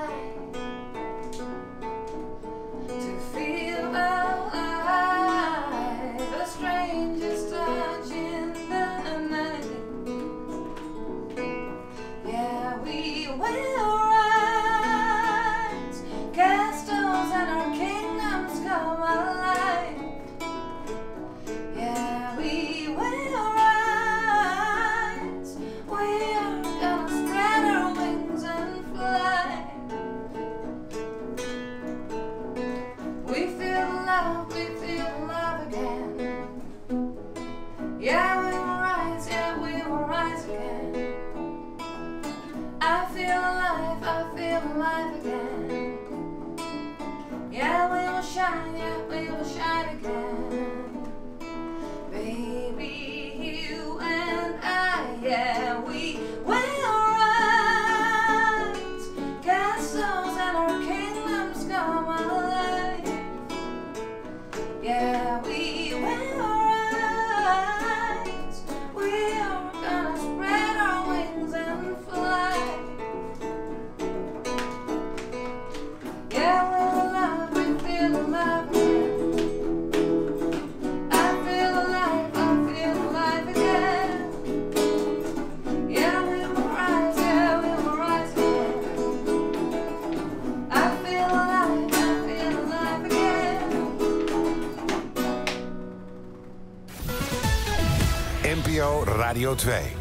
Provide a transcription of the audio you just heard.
to feel alive, the strangest touch in the night. Yeah, we will rise, castles and our kingdoms come alive. Yeah, we will rise, we are gonna spread our wings and fly. We feel love again. Yeah, we will rise again. I feel alive again. Yeah, we will shine again. Baby, you and I, yeah, we will rise, castles and our kingdoms come alive. Yeah, we will rise, we are gonna spread our wings and fly. Yeah, we feel alive again. I feel alive again. Yeah, we will rise again. I feel alive again. NPO Radio 2.